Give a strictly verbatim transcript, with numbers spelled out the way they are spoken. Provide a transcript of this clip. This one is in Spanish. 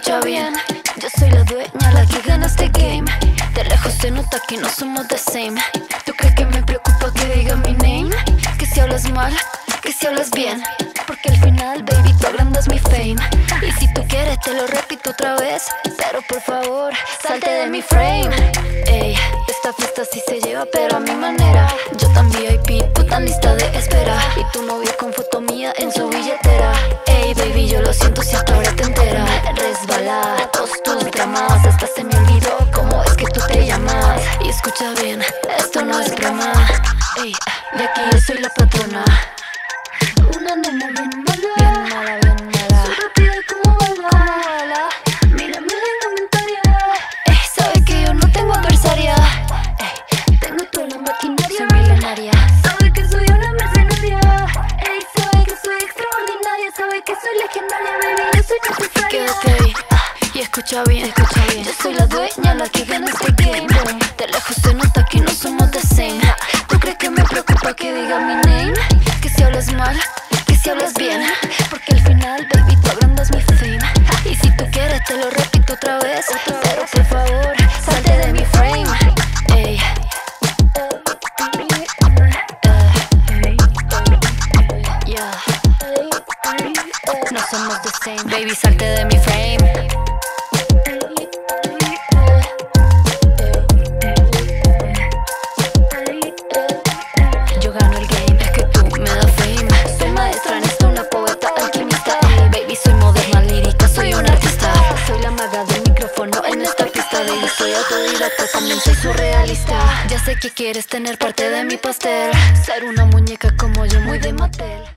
escucha bien. Yo soy la dueña, la que gana este game. De lejos se nota que no somos the same. ¿Tú crees que me preocupa que diga mi name? Que si hablas mal, que si hablas bien. Porque al final, baby, tú agrandas mi fame. Y si tú quieres te lo repito otra vez, pero por favor, salte de mi frame. Ey, esta fiesta sí se lleva pero a mi manera. Yo tan V I P, tú tan lista de espera. Y tu novio con foto mía en su billetera. Ey, baby, yo lo siento si hasta ahora te entera. Resbala, todos tus dramas. Hasta se me olvidó cómo es que tú te llamas. Y escucha bien, esto no es broma. Ey, de aquí yo soy la patrona. Una nena bien mala, bien mala, bien mala. Soy rápida como bala, como bala. Mírame la indumentaria. Ey, sabe que yo no tengo adversaria. Ey, tengo toda la maquinaria. Soy milenaria. Sabe que soy una mercenaria. Ey, sabe que soy extraordinaria. Sabe que soy legendaria, baby, yo soy necesaria. Ok, ok, y escucha bien, escucha bien. Yo soy la dueña, la que gana este game. De lejos se nota que no somos the same. ¿Tú crees que me preocupa que diga mi name? Que si hablas mal, que si hablas bien. Porque al final, baby, tú agrandas mi fame. Y si tú quieres te lo repito otra vez, pero por favor, salte de mi frame. Ey. Yeah. No somos the same, baby, salte de mi frame. Yo gano el game, es que tú me das fame. Soy maestra en esto, una poeta alquimista. Hey, baby, soy moderna, lírica, soy una artista. Soy la maga del micrófono en esta pista. Baby, soy autodidacta, también soy surrealista. Ya sé que quieres tener parte de mi pastel. Ser una muñeca como yo, muy de Mattel.